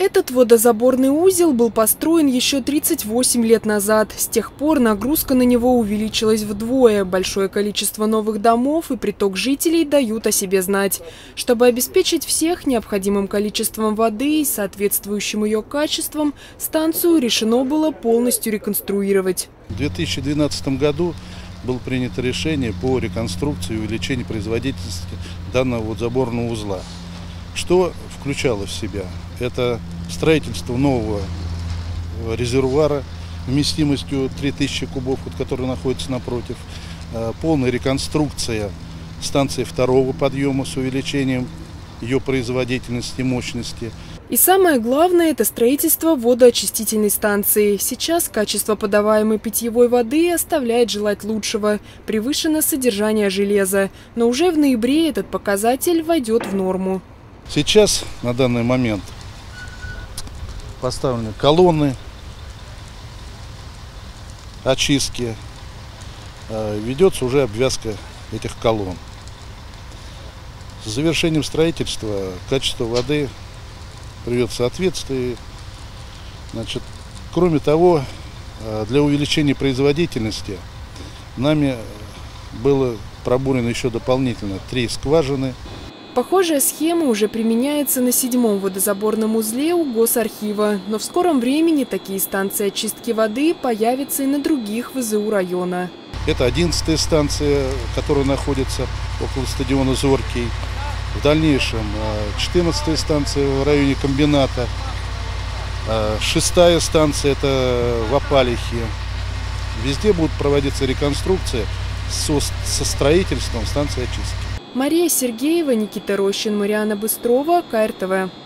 Этот водозаборный узел был построен еще 38 лет назад. С тех пор нагрузка на него увеличилась вдвое. Большое количество новых домов и приток жителей дают о себе знать. Чтобы обеспечить всех необходимым количеством воды и соответствующим ее качеством, станцию решено было полностью реконструировать. В 2012 году было принято решение по реконструкции и увеличению производительности данного водозаборного узла. Что включало в себя? Это строительство нового резервуара вместимостью 3000 кубов, который находится напротив, полная реконструкция станции второго подъема с увеличением ее производительности и мощности. И самое главное – это строительство водоочистительной станции. Сейчас качество подаваемой питьевой воды оставляет желать лучшего. Превышено содержание железа. Но уже в ноябре этот показатель войдет в норму. Сейчас, на данный момент, поставлены колонны очистки. Ведется уже обвязка этих колонн. С завершением строительства качество воды приведет в соответствие. Кроме того, для увеличения производительности нами было пробурено еще дополнительно 3 скважины. Похожая схема уже применяется на 7-м водозаборном узле у Госархива. Но в скором времени такие станции очистки воды появятся и на других ВЗУ района. Это 11-я станция, которая находится около стадиона «Зоркий». В дальнейшем 14-я станция в районе комбината. 6-я станция – это в Апалихе. Везде будут проводиться реконструкции со строительством станции очистки. Мария Сергеева, Никита Рощин, Мариана Быстрова, КРТВ.